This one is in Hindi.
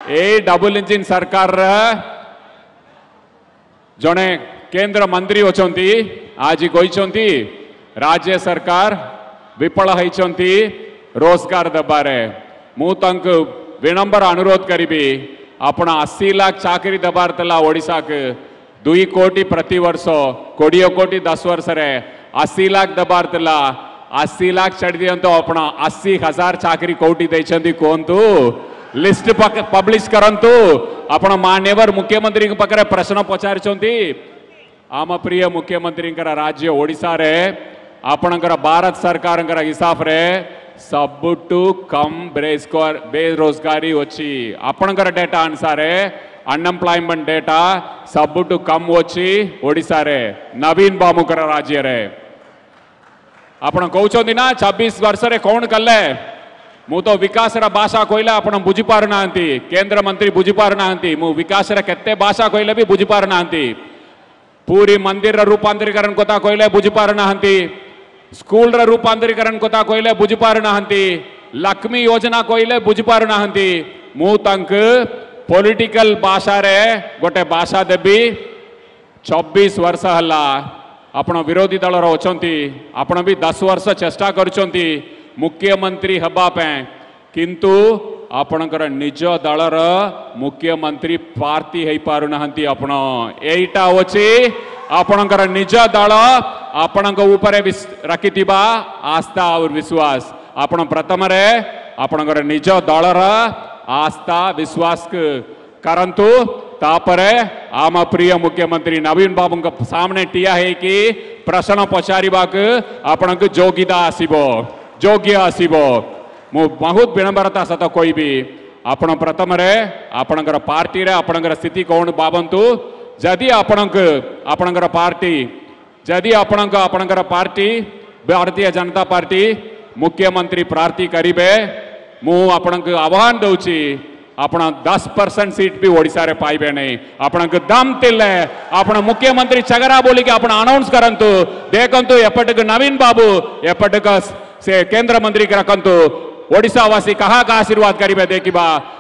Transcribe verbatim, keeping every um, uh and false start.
ए डबल इंजिन सरकार जड़े केंद्र मंत्री होचंती आज कहते राज्य सरकार विफल होती रोजगार दबारे मु तंक विनम्र अनुरोध करी आपण अस्सी लाख चाकरी दबार तला ओडिशा के दुई कोटी प्रति वर्ष कोड़े कोटी दस वर्ष रे अस्सी लाख दबार तला अस्सी लाख चढ़ी दियंतो आपण अस्सी हजार चाकरी कोटी देछंती कोंतु लिस्ट पब्लिश करंतु आपण मान्यवर मुख्यमंत्री पाखरे प्रश्न पचारिछंती आम प्रिय मुख्यमंत्री राज्य ओडिशा रे आपणकर भारत सरकार हिसाब रे सबुटू कम बेरोजगारी अच्छी आपणकर डेटा अनुसार अनएम्प्लॉयमेंट डेटा सबुटू कम अच्छी ओडिशा रे नवीन बाबूकर राज्य रे आपण कहते ना छब्बीस वर्ष रे कौन कले मु तो विकास रा भाषा कहले आपण बुझी पार नांती केंद्र मंत्री बुझी पार नांती मु विकास रा केते भाषा कहले भी बुझी पार नांती पूरी मंदिर रा रूपांतरीकरण कथा कहले बुझी पार नांती स्कूल रा रूपांतरीकरण कथा कहले बुझी पार नांती लक्ष्मी योजना कहले बुझी पार नांती मु तंक पॉलिटिकल भाषा रे गोटे भाषा देबी चौबीस वर्ष हला आपण विरोधी दल रो अछंती आपण भी दस वर्ष चेष्टा करछंती मुख्यमंत्री हबा पे किंतु आपणकर निज दलर मुख्यमंत्री प्रार्थी है पारु नहंती आपण एटा होची आपणकर निज दल आपणक ऊपर रखिथिबा आस्था और विश्वास आपण प्रथम रे आपणकर निज दलर आस्था विश्वास करंतु तापरे आम प्रिय मुख्यमंत्री नवीन बाबू के सामने टिया है कि प्रश्न पचारिबाक आपणक जोगिता आसीबो योग्य आसीबो मु बहुत विनम्रता सहित कहबी आपण प्रथम रे आपणकर पार्टी रे आपणकर स्थिति कौन बाबंतु जदि आपणक आपणकर पार्टी जदि आपणक आपणकर पार्टी भारतीय जनता पार्टी मुख्यमंत्री प्रार्थी करिबे मु आपणक आह्वान दउची आपण दस परसेंट सीट भी ओडिशा रे पाइबे नहीं आपणक दम तिले आपण मुख्यमंत्री चगरा बोली के आपण अनाउंस करंतु देखंतु एपटक नवीन बाबू एपटक से केंद्र मंत्री के रखंतु ओडिशा वासी कहा का आशीर्वाद करिबे देखिबा।